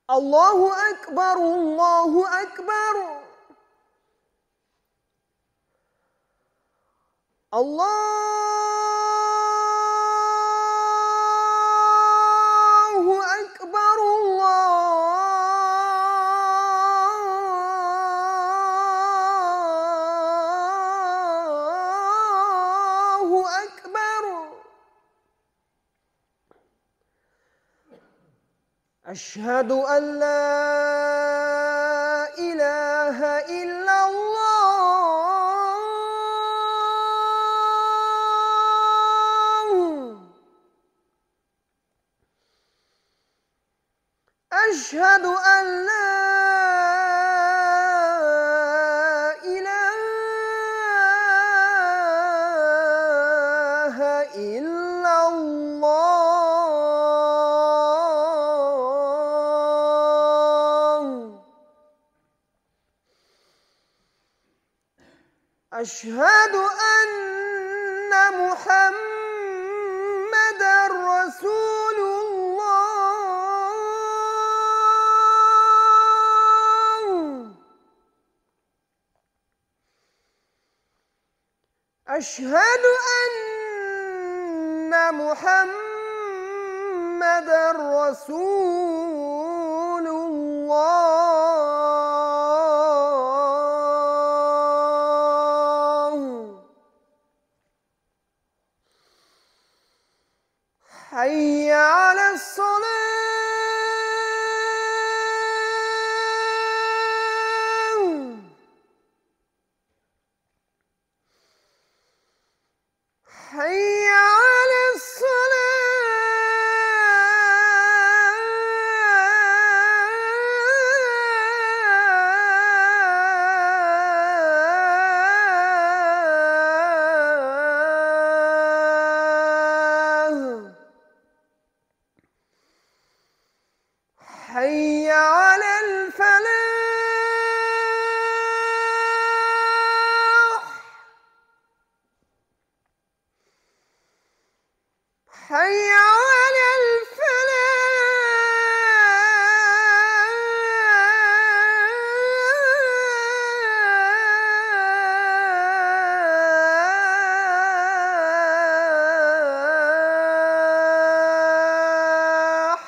الله أكبر الله أكبر. الله أكبر الله أكبر. أشهد أن لا إله إلا الله. أشهد أن لا إله إلا الله. أشهد أن محمدًا رسول الله. أشهد أن محمدًا رسول الله. حي على الصلاة. حي على الصلاة. حي على الفلاح. حي على الفلاح.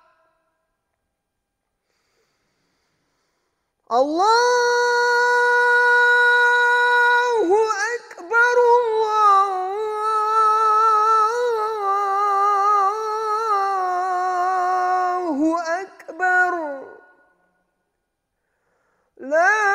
الله أكبر الله أكبر. لا